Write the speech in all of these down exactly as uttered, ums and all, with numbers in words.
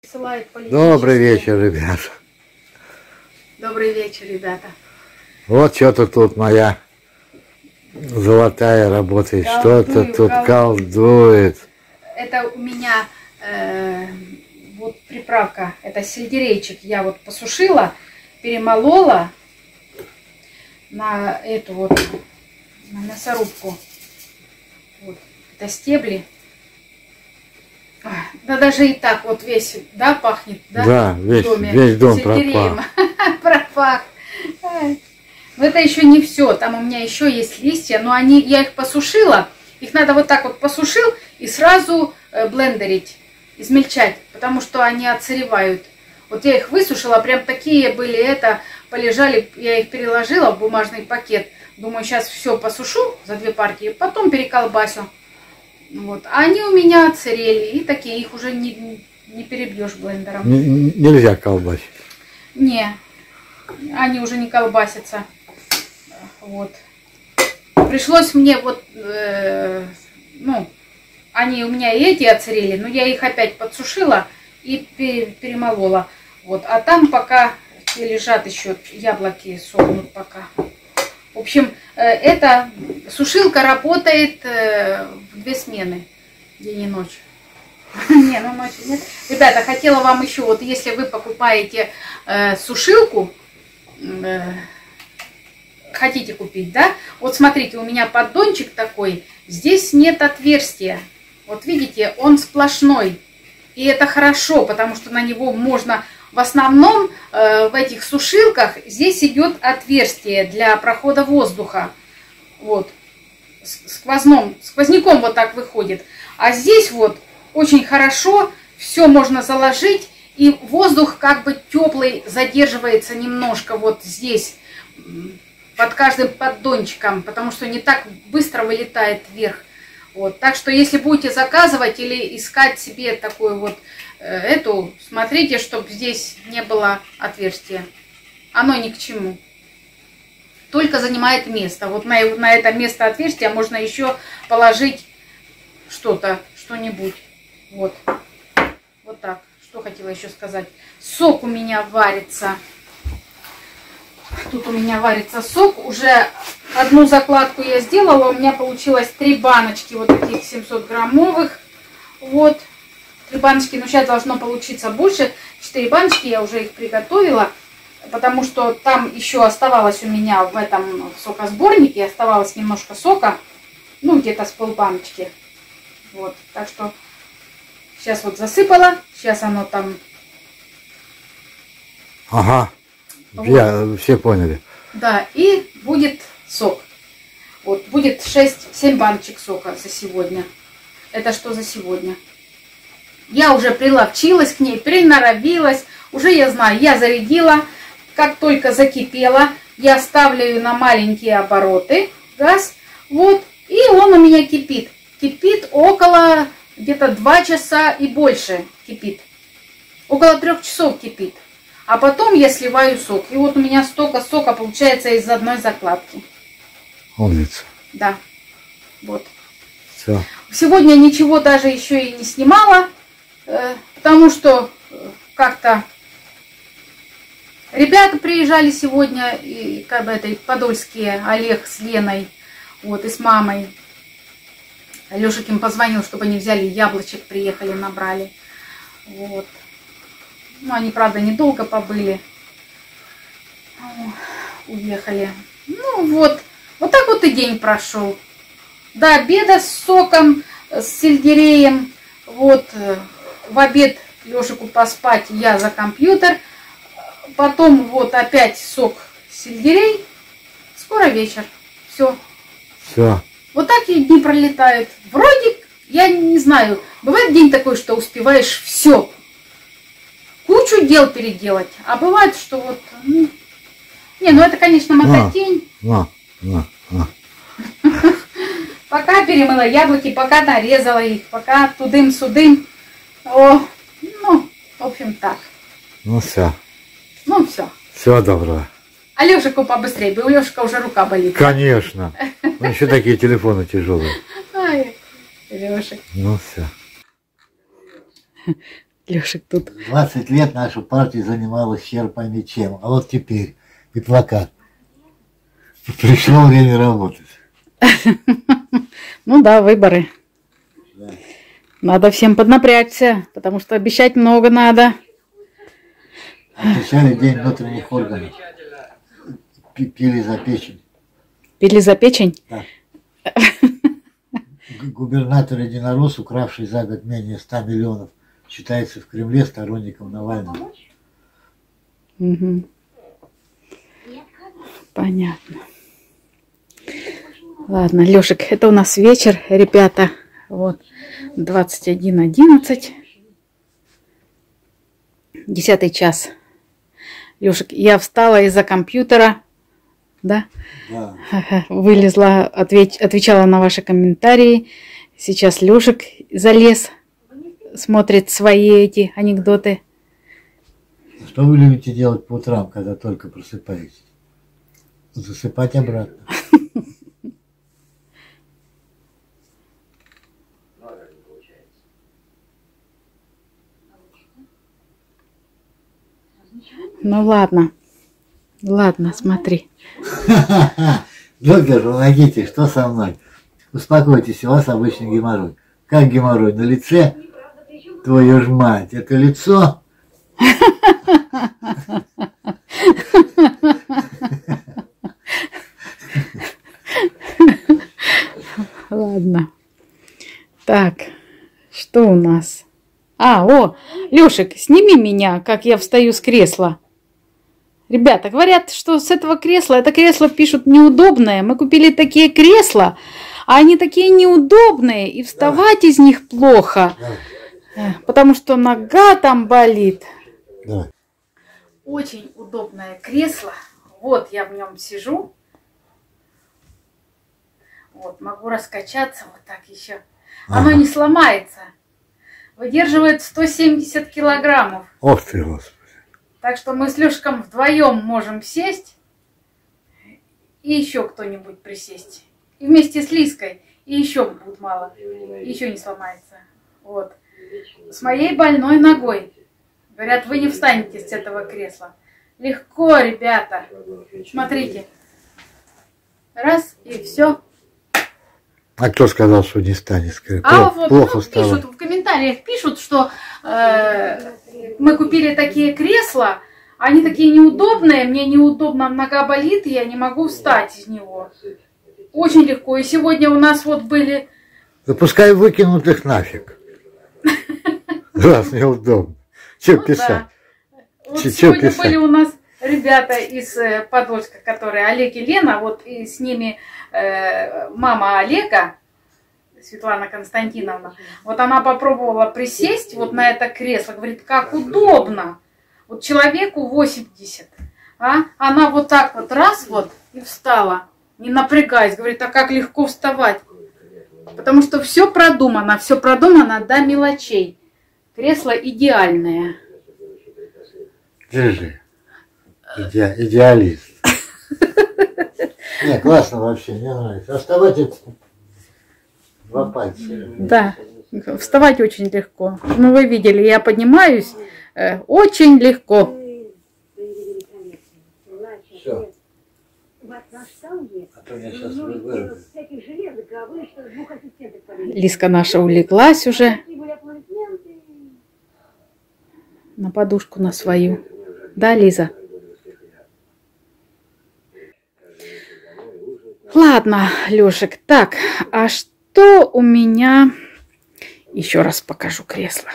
Добрый вечер, ребята. Добрый вечер, ребята. Вот что-то тут моя золотая работает. Что-то тут колдует. колдует. Это у меня э, вот приправка. Это сельдерейчик. Я вот посушила, перемолола на эту вот на мясорубку. Вот. Это стебли. Да даже и так вот весь, да, пахнет, да? Да, весь, доме. весь дом пропах. пропах. Но это еще не все. Там у меня еще есть листья, но они, я их посушила. Их надо вот так вот посушил и сразу блендерить, измельчать, потому что они отсыревают. Вот я их высушила, прям такие были, это, полежали, я их переложила в бумажный пакет. Думаю, сейчас все посушу за две партии, потом переколбасю. Вот. А они у меня отсырели, и такие, их уже не, не перебьешь блендером. Н нельзя колбасить. Не, они уже не колбасятся. Вот. Пришлось мне вот, э, ну, они у меня и эти отсырели, но я их опять подсушила и перемолола. Вот. А там пока лежат еще яблоки, сохнут пока. В общем, эта сушилка работает в две смены, день и ночь. Не, ну ночью нет. Ребята, хотела вам еще, вот если вы покупаете сушилку, хотите купить, да? Вот смотрите, у меня поддончик такой, здесь нет отверстия. Вот видите, он сплошной. И это хорошо, потому что на него можно... В основном э, в этих сушилках здесь идет отверстие для прохода воздуха. Вот. Сквозном, сквозняком вот так выходит. А здесь вот очень хорошо, все можно заложить. И воздух как бы теплый задерживается немножко вот здесь, под каждым поддончиком. Потому что не так быстро вылетает вверх. Вот. Так что если будете заказывать или искать себе такую вот эту, смотрите, чтобы здесь не было отверстия. Оно ни к чему. Только занимает место. Вот на, на это место отверстия можно еще положить что-то, что-нибудь. Вот. Вот так. Что хотела еще сказать. Сок у меня варится. Тут у меня варится сок. Уже одну закладку я сделала. У меня получилось три баночки вот таких семьсот граммовых. Вот. Три баночки, но сейчас должно получиться больше. Четыре баночки, я уже их приготовила, потому что там еще оставалось у меня в этом сокосборнике, оставалось немножко сока, ну где-то с полбаночки. Вот, так что сейчас вот засыпала, сейчас оно там... Ага, вот. Я, все поняли. Да, и будет сок. Вот, будет шесть-семь баночек сока за сегодня. Это что за сегодня? Я уже приловчилась к ней, приноровилась. Уже я знаю, я зарядила. Как только закипела, я ставлю ее на маленькие обороты. Газ. Вот. И он у меня кипит. Кипит около где-то два часа и больше кипит. Около трех часов кипит. А потом я сливаю сок. И вот у меня столько сока получается из одной закладки. Умница. Да. Вот. Все. Сегодня ничего даже еще и не снимала. Потому что как-то ребята приезжали сегодня, и как бы это подольские, Олег с Леной, вот, и с мамой. Лешик им позвонил, чтобы они взяли яблочек, приехали, набрали. Вот. Ну, они, правда, недолго побыли. Уехали. Ну, вот. Вот так вот и день прошел. До обеда с соком, с сельдереем. Вот. В обед Лешику поспать, я за компьютер. Потом вот опять сок сельдерей. Скоро вечер. Все. Все. Вот так и дни пролетают. Вроде, я не знаю, бывает день такой, что успеваешь все. Кучу дел переделать. А бывает, что вот... Ну, не, ну это, конечно, мототень. На, на, на. Пока перемыла яблоки, пока нарезала их, пока тудым-судым. О, ну, в общем, так. Ну все. Ну все. Всего доброго. А Лешику побыстрее, у Лешика уже рука болит. Конечно. Ну еще такие телефоны тяжелые. Ай, Лешик. Ну все. Лешек тут. двадцать лет наша партия занималась хер пойми чем. А вот теперь и плакат. Пришло время работать. Ну да, выборы. Да. Надо всем поднапрячься, потому что обещать много надо. Отмечали день внутренних органов. Пили за печень. Пили за печень? Да. Губернатор единорос, укравший за год менее ста миллионов, считается в Кремле сторонником Навального. Угу. Понятно. Ладно, Лешек, это у нас вечер, ребята. Вот, двадцать один одиннадцать. Десятый час. Лешек, я встала из-за компьютера, да? Да. Вылезла, отвеч, отвечала на ваши комментарии. Сейчас Лешек залез, смотрит свои эти анекдоты. Что вы любите делать по утрам, когда только просыпаетесь? Засыпать обратно. Ну ладно. Ладно, смотри. Доктор, помогите, что со мной? Успокойтесь, у вас обычный геморрой. Как геморрой? На лице? Твою ж мать, это лицо? Ладно. Так, что у нас? А, о, Лешек, сними меня, как я встаю с кресла. Ребята, говорят, что с этого кресла, это кресло пишут неудобное. Мы купили такие кресла, а они такие неудобные, и вставать из них плохо, потому что нога там болит. Давай. Очень удобное кресло. Вот я в нем сижу. Вот, могу раскачаться вот так еще. Оно Ага. не сломается. Выдерживает сто семьдесят килограммов. Ох ты, Господи. Так что мы с Лешком вдвоем можем сесть. И еще кто-нибудь присесть. И вместе с Лиской. И еще будет мало. Еще не сломается. Вот. С моей больной ногой. Говорят, вы не встанете с этого кресла. Легко, ребята. Смотрите. Раз, и все. А кто сказал, что не станет? Скажи, А плохо, вот плохо ну, стало. пишут, в комментариях пишут, что э, мы купили такие кресла, они такие неудобные, мне неудобно, нога болит, и я не могу встать из него. Очень легко. И сегодня у нас вот были... Да пускай выкинут их нафиг. Раз неудобно. Че Ну, писать? да. Вот Че- че сегодня писать? были у нас ребята из э, Подольска, которые Олег и Лена, вот и с ними э, мама Олега, Светлана Константиновна, вот она попробовала присесть вот на это кресло, говорит, как удобно. Вот человеку восемьдесят, а? Она вот так вот раз вот и встала, не напрягаясь, говорит, а как легко вставать. Потому что все продумано, все продумано до мелочей. Кресло идеальное. Держи. Иде- идеалист. Не, классно вообще, мне нравится. Оставать это два пальца. Да, вставать очень легко. Ну, вы видели, я поднимаюсь э, очень легко. Все. А то я сейчас вырву. Лиска наша улеглась уже на подушку на свою. Да, Лиза? Ладно, Лешек, так, а что у меня... Еще раз покажу кресла.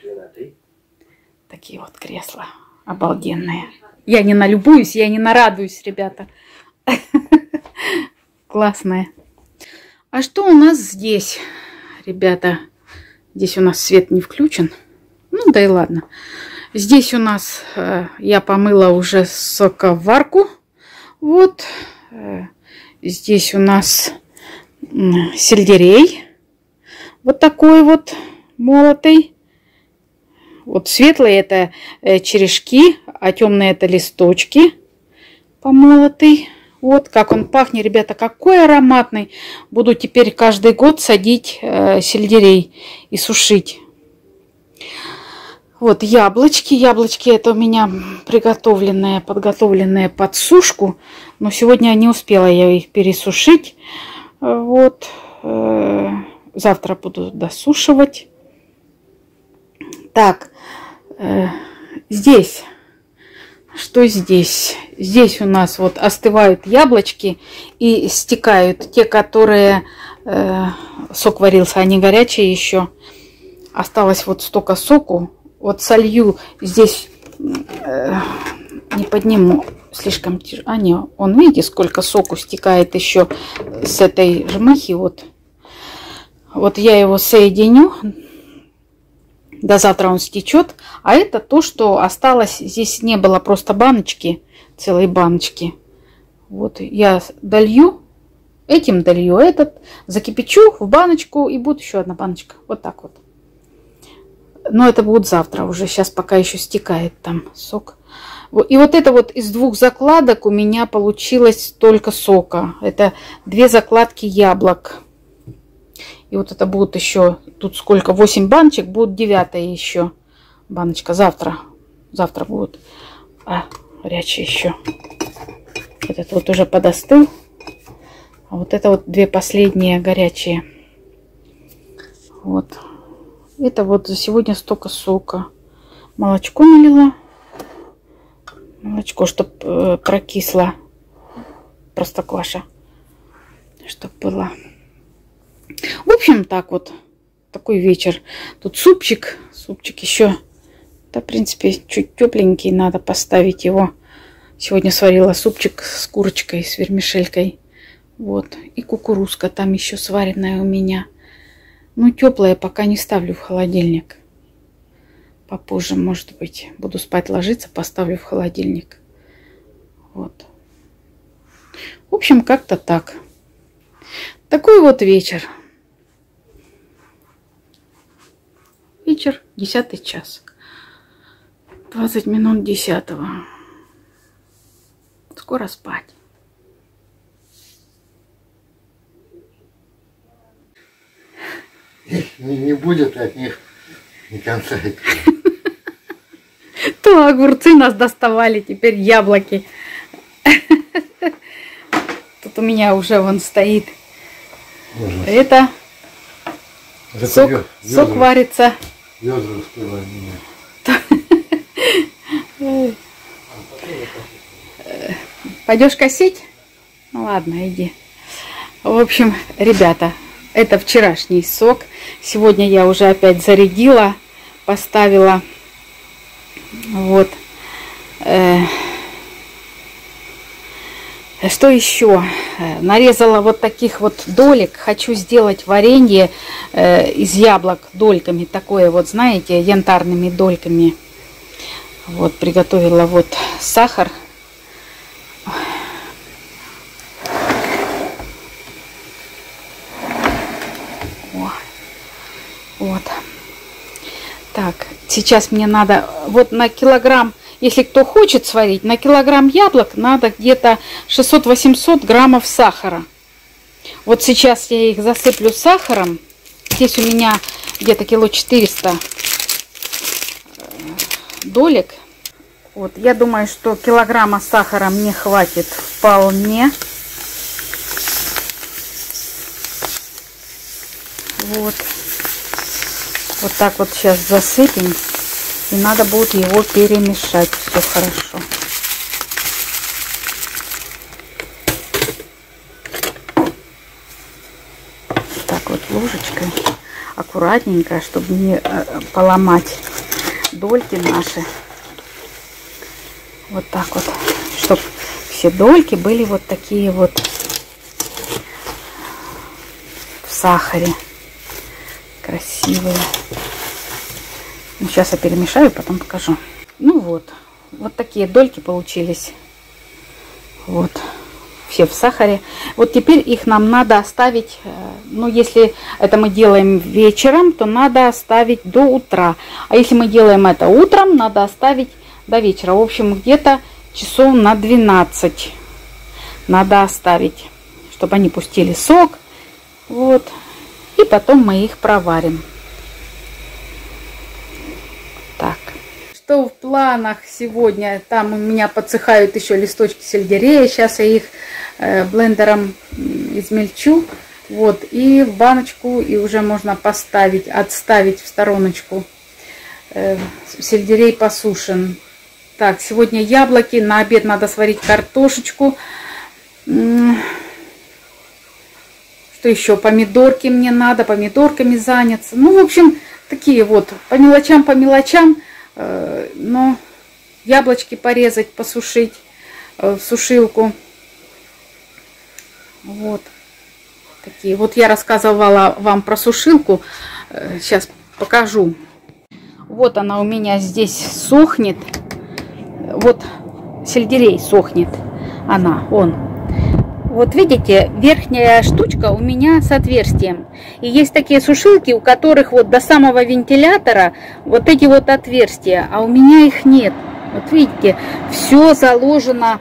Такие вот кресла обалденные. Я не налюбуюсь, я не нарадуюсь, ребята. Классные. А что у нас здесь, ребята? Здесь у нас свет не включен. Ну да и ладно. Здесь у нас э, я помыла уже соковарку. Вот. Э, здесь у нас э, сельдерей. Вот такой вот молотый. Вот светлые это э, черешки, а темные это листочки помолотый. Вот как он пахнет, ребята, какой ароматный. Буду теперь каждый год садить э, сельдерей и сушить. Вот яблочки. Яблочки это у меня приготовленные, подготовленные под сушку. Но сегодня не успела я их пересушить. Вот. Завтра буду досушивать. Так. Здесь. Что здесь? Здесь у нас вот остывают яблочки и стекают. Те, которые э, сок варился, они горячие еще. Осталось вот столько соку. Вот солью здесь, э, не подниму, слишком тяжело. А не, он, видите, сколько соку стекает еще с этой жмыхи. Вот, вот я его соединю. До завтра он стечет. А это то, что осталось. Здесь не было просто баночки, целой баночки. Вот я долью, этим долью этот, закипячу в баночку и будет еще одна баночка. Вот так вот. Но это будет завтра уже. Сейчас пока еще стекает там сок. И вот это вот из двух закладок у меня получилось только сока. Это две закладки яблок. И вот это будет еще, тут сколько, восемь баночек, будет девятая еще баночка. Завтра, завтра будет. А, горячий еще. Этот вот уже подостыл. А вот это вот две последние горячие. Вот. Это вот за сегодня столько сока. Молочко налила. Молочко, чтобы э, прокисло. Простокваша. Чтобы было. В общем, так вот. Такой вечер. Тут супчик. Супчик еще. Да, в принципе, чуть тепленький. Надо поставить его. Сегодня сварила супчик с курочкой, с вермишелькой. Вот. И кукурузка там еще сваренная у меня. Ну, теплая пока не ставлю в холодильник. Попозже, может быть, буду спать ложиться, поставлю в холодильник. Вот. В общем, как-то так. Такой вот вечер. Вечер, десятый час. двадцать минут десятого. Скоро спать. Не, не будет от них ни конца. То огурцы нас доставали, теперь яблоки. Тут у меня уже вон стоит. Ужас. Это Это сок, ведра, сок варится. Ведра успела меня. Пойдешь косить? Ну ладно, иди. В общем, ребята, это вчерашний сок. Сегодня я уже опять зарядила, поставила. Вот. Что еще? Нарезала вот таких вот долек. Хочу сделать варенье из яблок дольками. Такое вот, знаете, янтарными дольками. Вот, приготовила вот сахар. Вот. Так, сейчас мне надо вот на килограмм, если кто хочет сварить, на килограмм яблок надо где-то шестьсот-восемьсот граммов сахара. Вот сейчас я их засыплю сахаром. Здесь у меня где-то кило четыреста долек. Вот, я думаю, что килограмма сахара мне хватит вполне. Вот. Вот так вот сейчас засыпем. И надо будет его перемешать. Все хорошо. Так вот ложечкой. Аккуратненько, чтобы не поломать дольки наши. Вот так вот. Чтобы все дольки были вот такие вот в сахаре. Красивые. Ну, сейчас я перемешаю, потом покажу. Ну вот. Вот такие дольки получились. Вот. Все в сахаре. Вот теперь их нам надо оставить. Ну, если это мы делаем вечером, то надо оставить до утра. А если мы делаем это утром, надо оставить до вечера. В общем, где-то часов на двенадцать надо оставить, чтобы они пустили сок. Вот. И потом мы их проварим. Так. что в планах сегодня? Там у меня подсыхают еще листочки сельдерея. Сейчас я их э, блендером измельчу. Вот, и в баночку, и уже можно поставить, отставить в стороночку. Э, сельдерей посушен. Так, сегодня яблоки. На обед надо сварить картошечку. Что еще? Помидорки мне надо, помидорками заняться. Ну, в общем, такие вот, по мелочам, по мелочам. Э, но яблочки порезать, посушить э, в сушилку. Вот. Такие. Вот я рассказывала вам про сушилку. Сейчас покажу. Вот она у меня здесь сохнет. Вот сельдерей сохнет. Она, он. Вот видите, верхняя штучка у меня с отверстием. И есть такие сушилки, у которых вот до самого вентилятора вот эти вот отверстия. А у меня их нет. Вот видите, все заложено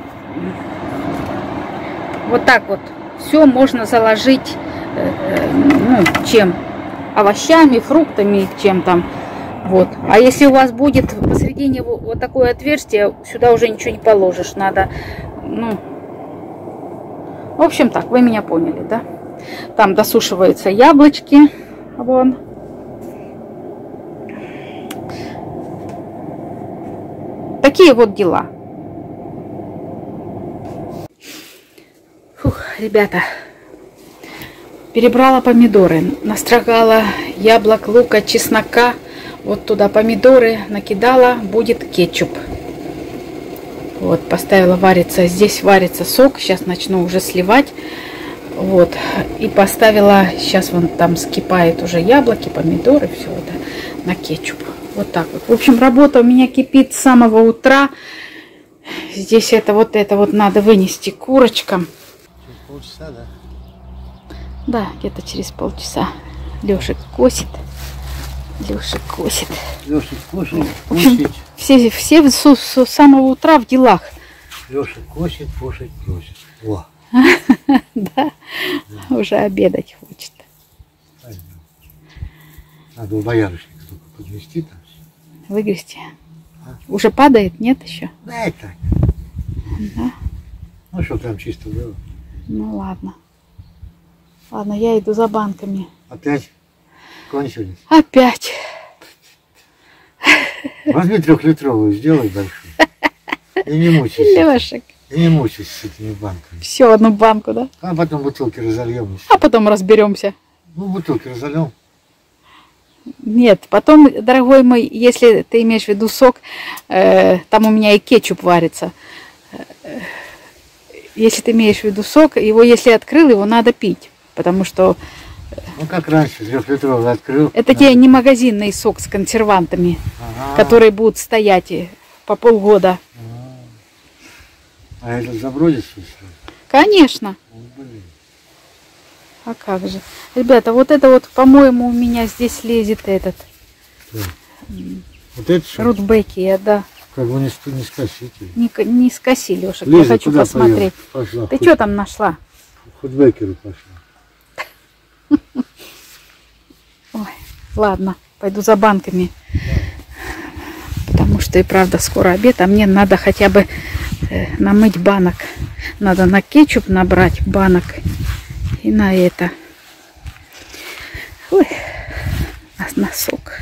вот так вот. Все можно заложить, ну, чем? Овощами, фруктами, чем там. Вот. А если у вас будет посередине вот такое отверстие, сюда уже ничего не положишь. Надо, ну... В общем так, вы меня поняли, да? Там досушиваются яблочки. Вон. Такие вот дела. Фух, ребята, перебрала помидоры, настрогала яблок, лука, чеснока, вот туда помидоры накидала, будет кетчуп. Вот, поставила вариться, здесь варится сок, сейчас начну уже сливать, вот, и поставила, сейчас вон там скипает уже яблоки, помидоры, все это на кетчуп, вот так вот. В общем, работа у меня кипит с самого утра, здесь это вот это вот надо вынести курочкам. Полчаса, да? Да, где-то через полчаса. Лешек косит. Лешек косит. Лешек косит, в общем, косит. Все, все с, с самого утра в делах. Лешек косит, кушать просит. О. Да, уже обедать хочет. Надо у боярышника только подвести там. Выгрести. Уже падает, нет еще? Да, и так. Да. Ну что там чисто было? Ну ладно. Ладно, я иду за банками. Опять кончились? Опять. Возьми трехлитровую, сделай большую. И не мучайся. Лешек. И не мучайся с этими банками. Все, одну банку, да? А потом бутылки разольем. Еще. А потом разберемся. Ну, бутылки разольем. Нет, потом, дорогой мой, если ты имеешь в виду сок, э, там у меня и кетчуп варится. Если ты имеешь в виду сок, его если открыл, его надо пить. Потому что... Ну, как раньше, трехлитровый открыл. Это тебе не магазинный сок с консервантами, Ага. которые будут стоять и по полгода. А этот забродится сразу? Конечно. Ну, блин. А как же. Ребята, вот это вот, по-моему, у меня здесь лезет этот. Да. Вот это что? Рудбекия, да. Как бы не, не скосите. Не, не скоси, Лешек, Лиза, я хочу куда посмотреть. Пошла. Ты Худ... что там нашла? В худбекеры пошла. Ой, ладно, пойду за банками. Потому что и правда скоро обед, а мне надо хотя бы э, намыть банок. Надо на кетчуп набрать банок. И на это. Ой, на сок.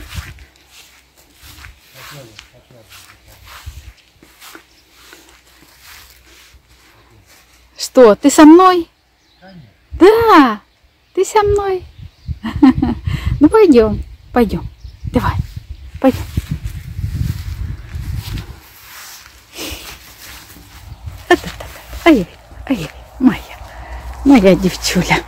Что, ты со мной? Да, ты со мной. Ну пойдем, пойдем. Давай, пойдем. Ай, ай, моя, моя девчуля.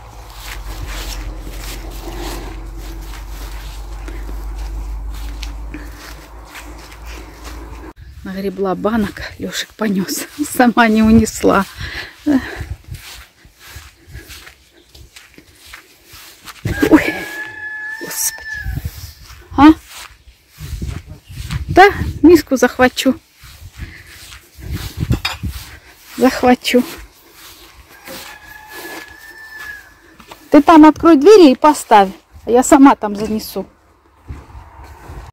Нагребла банок, Лешек понес, сама не унесла. Ой, Господи. А? Да, миску захвачу. Захвачу. Ты там открой двери и поставь, а я сама там занесу.